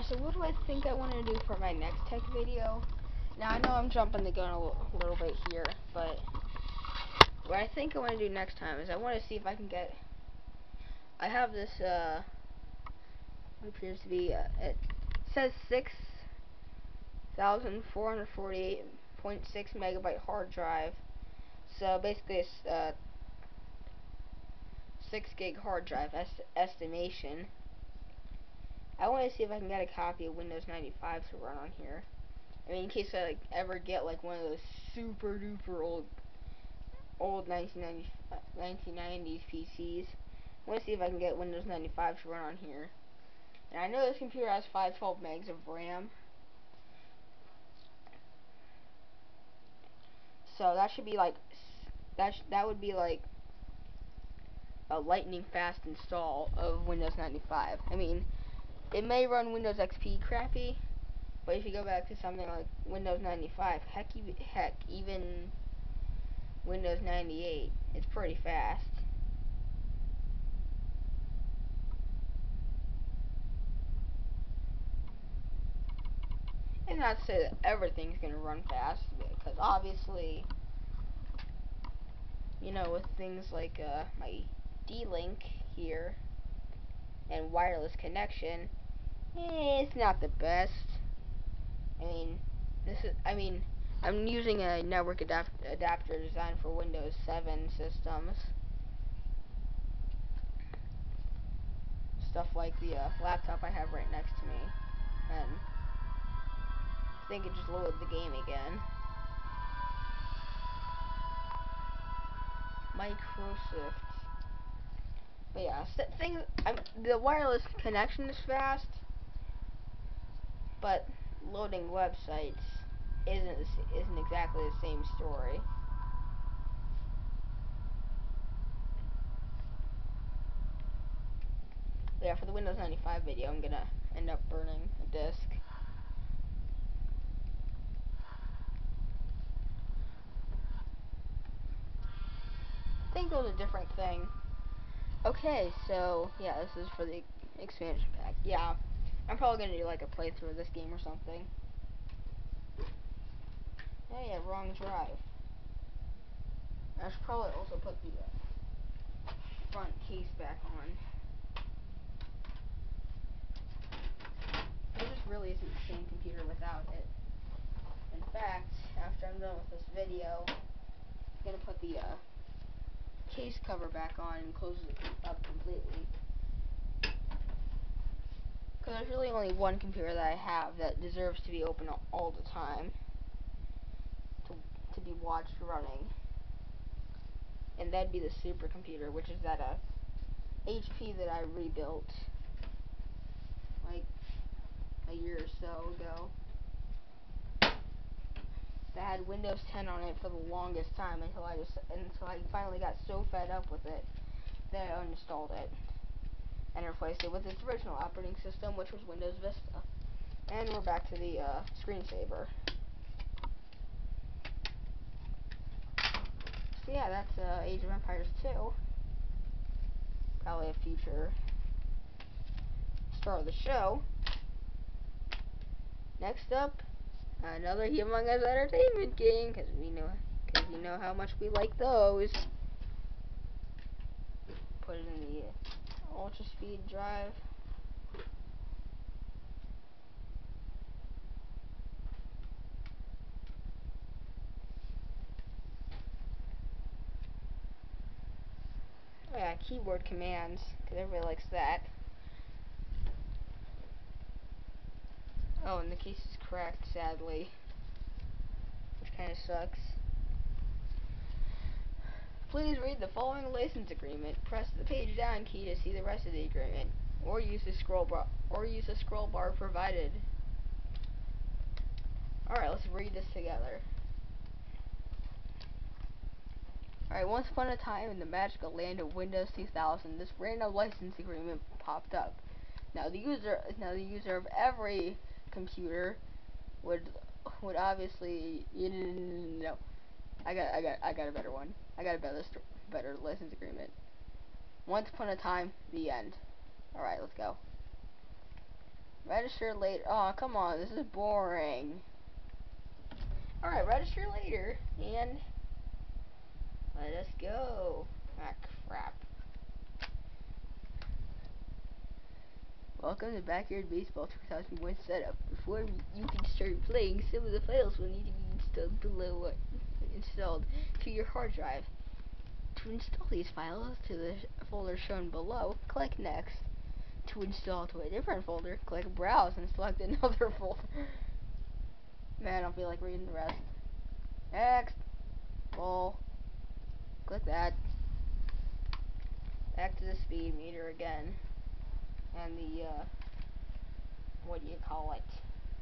So what do I think I want to do for my next tech video? Now I know I'm jumping the gun a little bit here, but what I think I want to do next time is I want to see if I can get. I have this what appears to be it says 6,448.6 megabyte hard drive. So basically it's 6 gig hard drive estimation. I want to see if I can get a copy of Windows 95 to run on here. I mean, in case I ever get like one of those super duper old 1990s PCs. I want to see if I can get Windows 95 to run on here. And I know this computer has 512 megs of RAM. So that should be like that would be like a lightning fast install of Windows 95. I mean, it may run Windows XP crappy, but if you go back to something like Windows 95, heck, even Windows 98, it's pretty fast. And not to say that everything's going to run fast, because obviously, you know, with things like my D-Link here and wireless connection, it's not the best. I'm using a network adapter designed for Windows 7 systems. Stuff like the laptop I have right next to me. And I think it just loaded the game again. Microsoft. But yeah, the wireless connection is fast, but loading websites isn't exactly the same story. But yeah, for the Windows 95 video, I'm gonna end up burning a disk. I think it was a different thing. Okay, so yeah, this is for the expansion pack. Yeah, I'm probably gonna do like a playthrough of this game or something. Oh yeah, wrong drive. I should probably also put the front case back on. It just really isn't the same computer without it. In fact, after I'm done with this video, I'm gonna put the case cover back on and close it up completely. Because there's really only one computer that I have that deserves to be open all the time to be watched running. And that'd be the supercomputer, which is that HP that I rebuilt like a year or so ago. That had Windows 10 on it for the longest time until I finally got so fed up with it that I uninstalled it and replaced it with its original operating system, which was Windows Vista. And we're back to the screensaver. So yeah, that's Age of Empires 2. Probably a future star of the show. Next up, another Among Us Entertainment game, because you know how much we like those. Put it in the ultra speed drive. Oh yeah, keyboard commands, because everybody likes that. Oh, and the case is cracked, sadly, which kind of sucks. Please read the following license agreement. Press the page down key to see the rest of the agreement, or use the scroll bar provided. Alright, let's read this together. Alright, once upon a time in the magical land of Windows 2000, this random license agreement popped up. Now the user of every computer would obviously, no. I got a better one. I got a better license agreement. Once upon a time, the end. Alright, let's go. Register later. Oh, come on, this is boring. Alright, register later, and let us go. Ah, crap. Welcome to Backyard Baseball 2001 setup. Before you can start playing, some of the files will need to be installed below installed to your hard drive. To install these files to the folder shown below, click Next. To install to a different folder, click Browse and select another folder. Man, I don't feel like reading the rest. Next. Full. Click that. Back to the speed meter again. And the, what do you call it?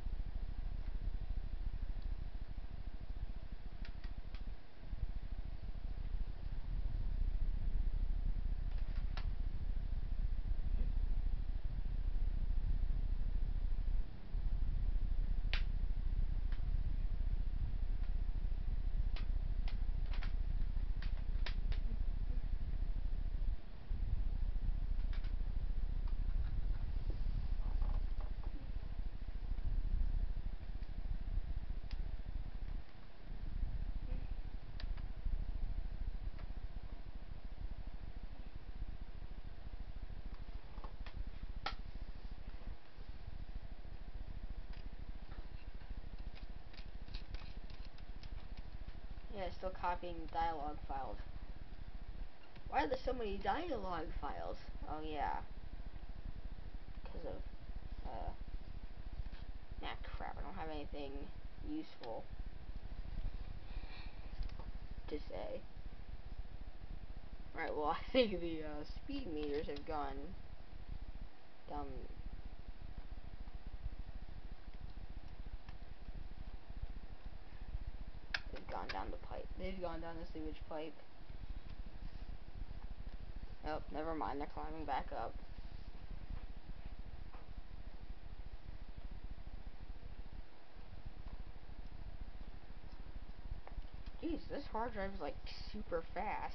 Yeah, still copying dialogue files. Why are there so many dialogue files? Oh yeah. Because of, crap, I don't have anything useful to say. Alright, well, I think the, speed meters have gone down. They've gone down the pipe. They've gone down the sewage pipe. Oh, never mind, they're climbing back up. Jeez, this hard drive is like super fast.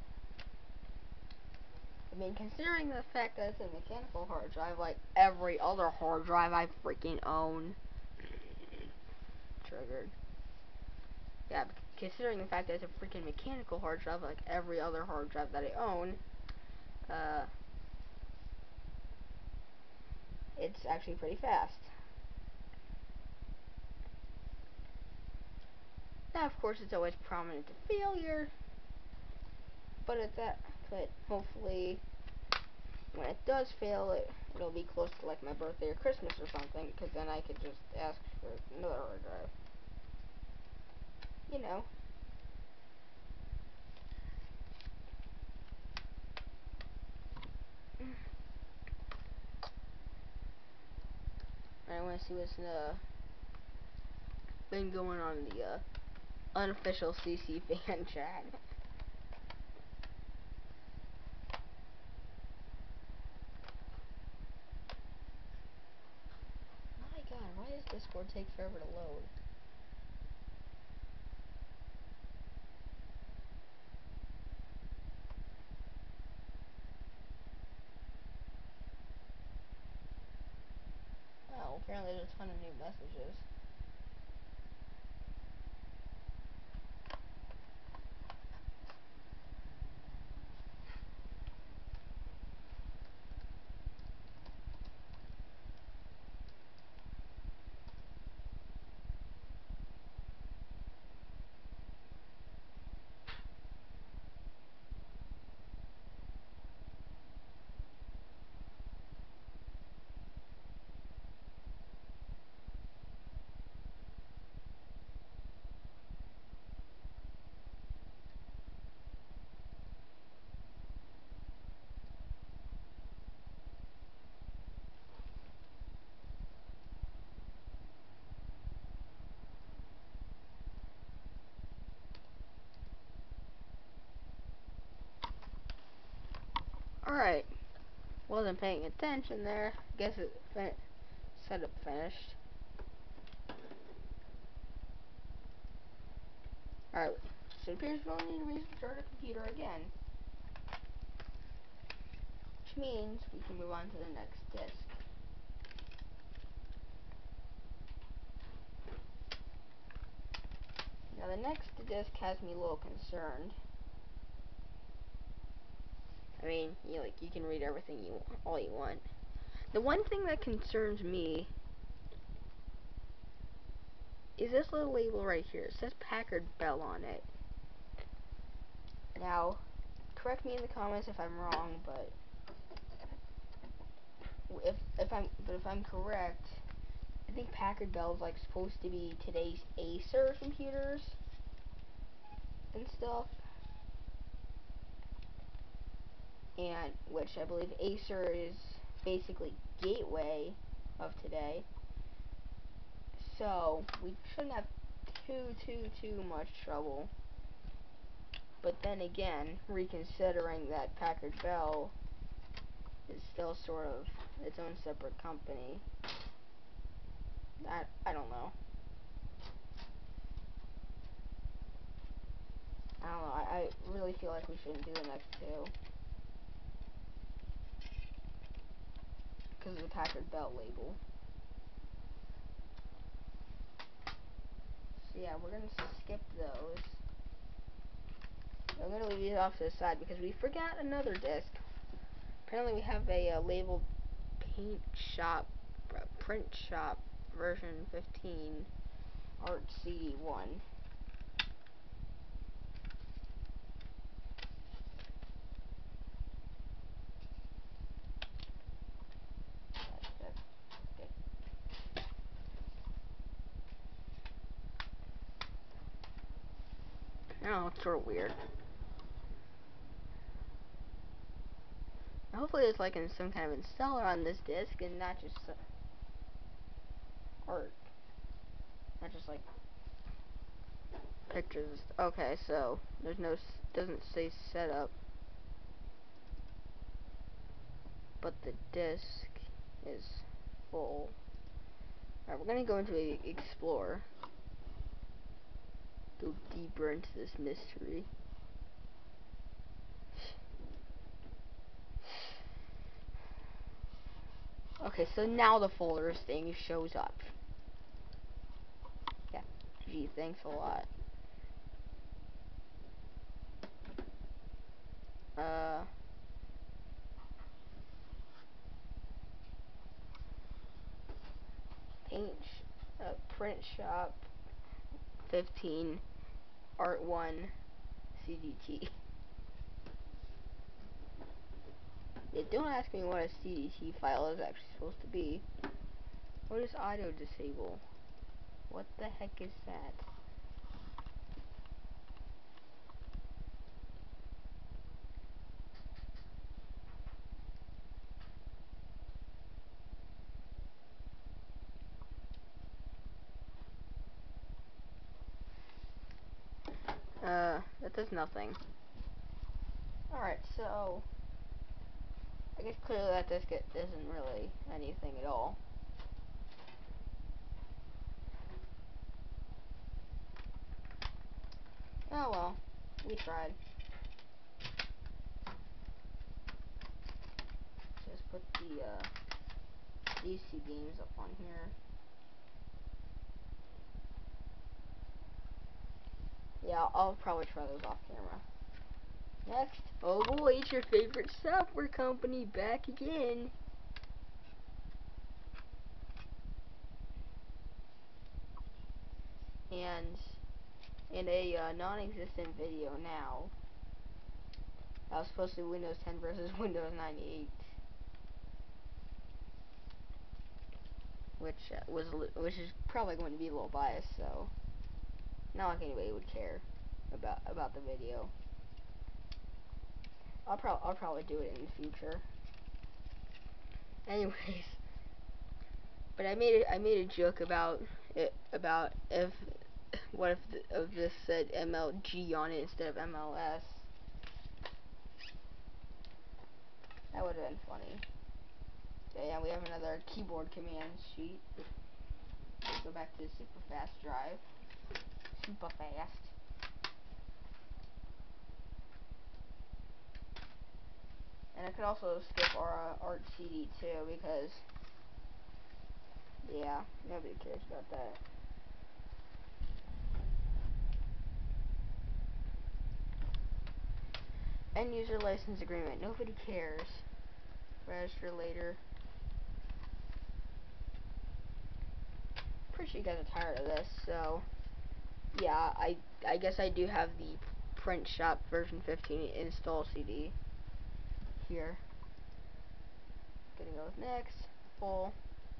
I mean, considering the fact that it's a mechanical hard drive, like every other hard drive I freaking own. Triggered. Yeah, considering the fact that it's a freaking mechanical hard drive, like every other hard drive that I own, it's actually pretty fast. Now, of course, it's always prominent to failure, but hopefully, when it does fail, it'll be close to like my birthday or Christmas or something, because then I could just ask for another hard drive. You know. I want to see what's been going on in the unofficial CC fan chat. My God, why does Discord take forever to load? Oh, apparently there's a ton of new messages. Alright. Wasn't paying attention there. Guess setup finished. Alright. So it appears we'll need to restart the computer again. Which means we can move on to the next disk. the next disc has me a little concerned. I mean, you can read everything all you want. The one thing that concerns me is this little label right here. It says Packard Bell on it. Now, correct me in the comments if I'm wrong, but if I'm correct, I think Packard Bell is like supposed to be today's Acer computers and stuff, and which I believe Acer is basically Gateway of today. So we shouldn't have too much trouble. But then again, reconsidering that Packard Bell is still sort of its own separate company, I don't know. I really feel like we shouldn't do the next two because of the Packard Bell label. So yeah, we're gonna skip those. I'm gonna leave these off to the side because we forgot another disc. Apparently, we have a labeled print shop version 15 art CD1. Oh, it's sort of weird. Hopefully it's like in some kind of installer on this disc and not just art. Not just like pictures. Okay, so there's no, doesn't say setup, but the disc is full. Alright, we're gonna go into explore. Go deeper into this mystery. Okay, so now the folders thing shows up. Yeah, gee, thanks a lot. Print shop 15 art 1 CDT. Yeah, don't ask me what a CDT file is actually supposed to be. What is auto disable? What the heck is that? That does nothing. Alright, so I guess clearly that disc isn't really anything at all. Oh well, we tried. Just put the DC games up on here. Yeah, I'll probably try those off camera. Next, oh boy, it's your favorite software company back again. And in a non-existent video now, that was supposed to be Windows 10 versus Windows 98, which is probably going to be a little biased, so not like anybody would care about the video. I'll probably do it in the future. Anyways, but I made a joke about what if this said MLG on it instead of MLS. That would have been funny. So yeah, we have another keyboard command sheet. Let's go back to the super fast drive. Super fast. And I could also skip our art CD too, because yeah, nobody cares about that. End user license agreement. Nobody cares. Register later. Pretty sure you guys are tired of this, so yeah, I guess I do have the print shop version 15 install CD here. Gonna go with next, full.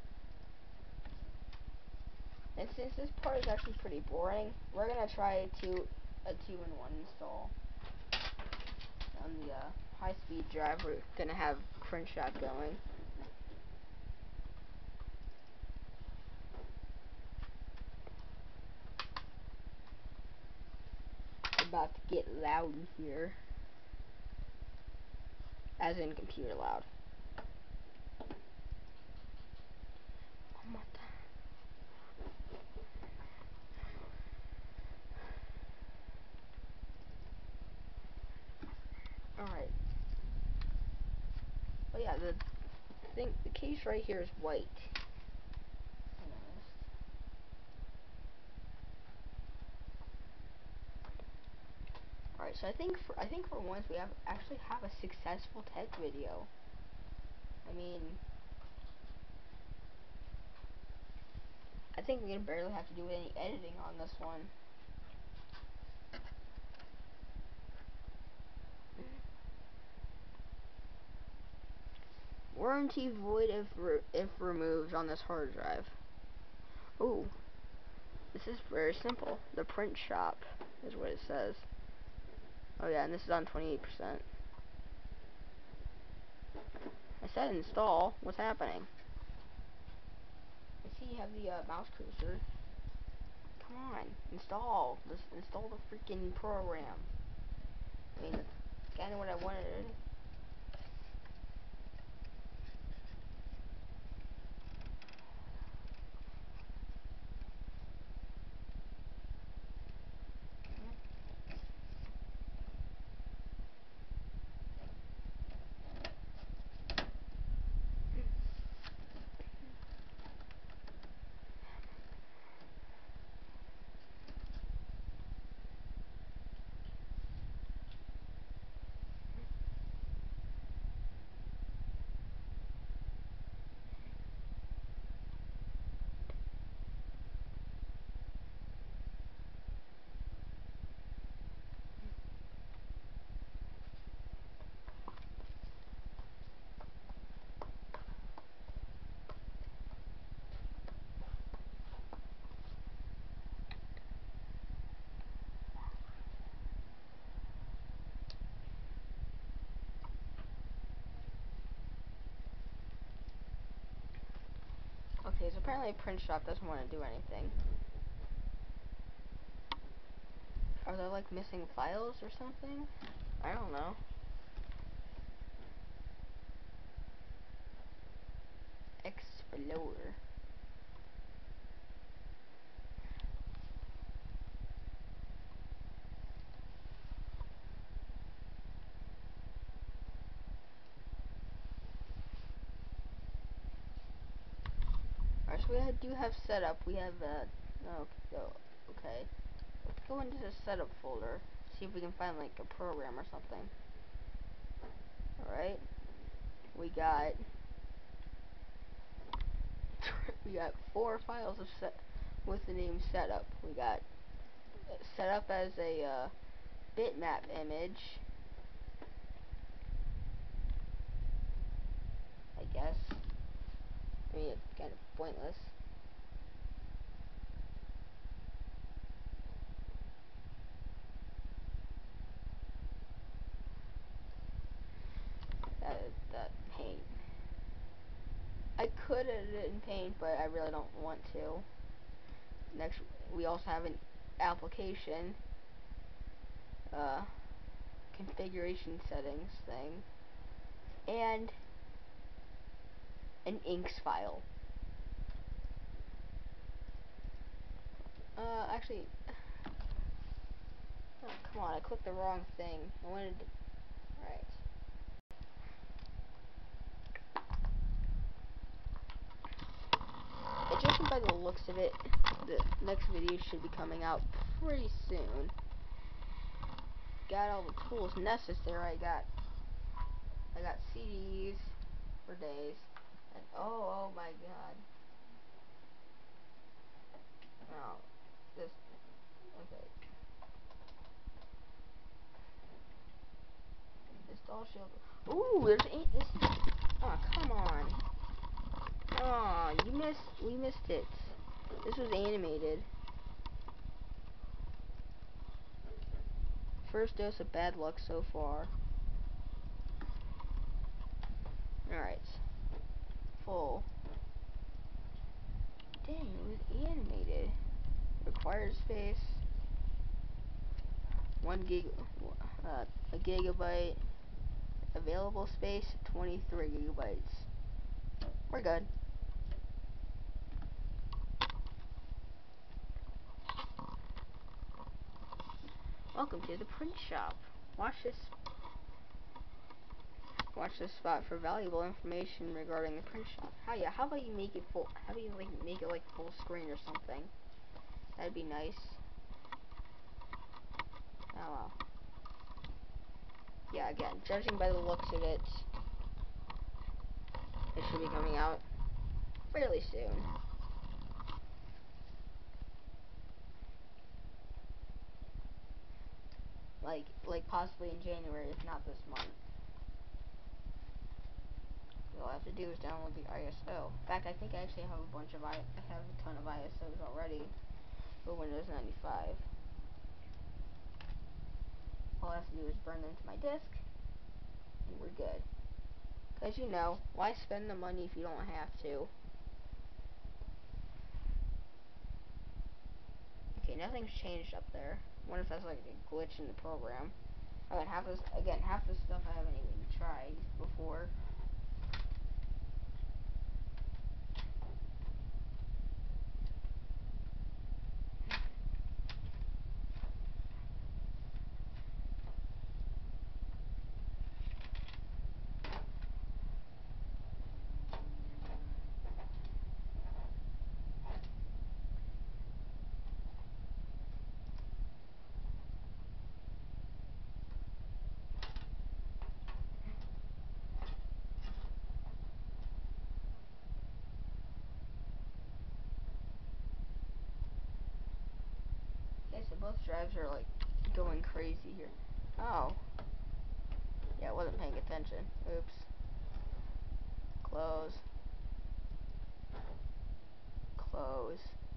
And since this part is actually pretty boring, we're gonna try a two-in-one install. On the high-speed drive, we're gonna have print shop going. About to get loud in here, as in computer loud. Alright. Oh yeah, the case right here is white. Alright, so I think for once we actually have a successful tech video. I mean, I think we're gonna barely have to do any editing on this one. Warranty void if removed on this hard drive. Ooh, this is very simple. The print shop is what it says. Oh yeah, and this is on 28%. I said install. What's happening? I see you have the mouse cursor. Come on, install. Just install the freaking program. I mean, that's kind of what I wanted. Okay, so apparently print shop doesn't want to do anything. Are there like missing files or something? I don't know. Explorer. Alright, so we do have setup. We have okay. Let's go into the setup folder. See if we can find like a program or something. Alright. We got 4 files with the name setup. We got setup as a bitmap image, I guess. I mean, it's kind of pointless. That paint. I could edit it in Paint, but I really don't want to. Next, we also have an application, configuration settings thing, and an inks file. Actually, oh, come on, I clicked the wrong thing. I wanted to, alright. Judging by the looks of it, the next video should be coming out pretty soon. got all the tools necessary. I got CDs for days. And oh my god. Oh, this, okay. Install shield. Ooh, there's this. Oh, come on. Oh, we missed it. This was animated. First dose of bad luck so far. Alright. Full. Dang, it was animated. Required space. A gigabyte. Available space, 23 gigabytes. We're good. Welcome to the print shop. Watch this spot for valuable information regarding the print shop. How about you make it full? How about you make it like full screen or something? That'd be nice. Oh well. Yeah, again, judging by the looks of it, it should be coming out fairly soon. Like possibly in January, if not this month. All I have to do is download the ISO. In fact, I think I actually have I have a ton of ISOs already for Windows 95. All I have to do is burn them to my disk, and we're good. Because you know, why spend the money if you don't have to? Okay, nothing's changed up there. I wonder if that's like a glitch in the program. Again, half the stuff I haven't even tried before. Okay, so both drives are like going crazy here. Oh. Yeah, I wasn't paying attention. Oops. Close. Close.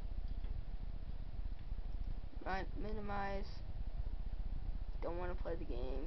Right, minimize. Don't want to play the game.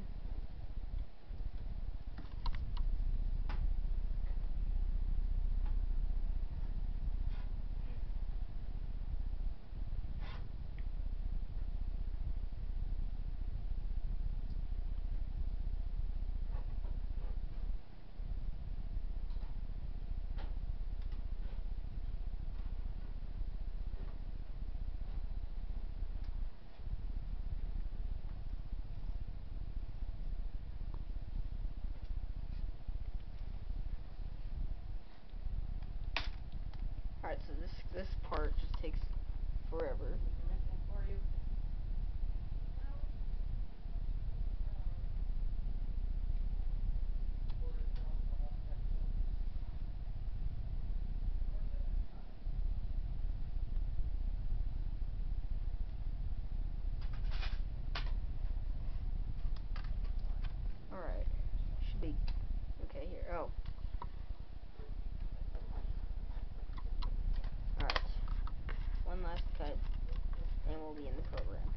Alright, so this part just takes forever. Alright. Should be okay here. Oh. Alright. One last cut, and we'll be in the program.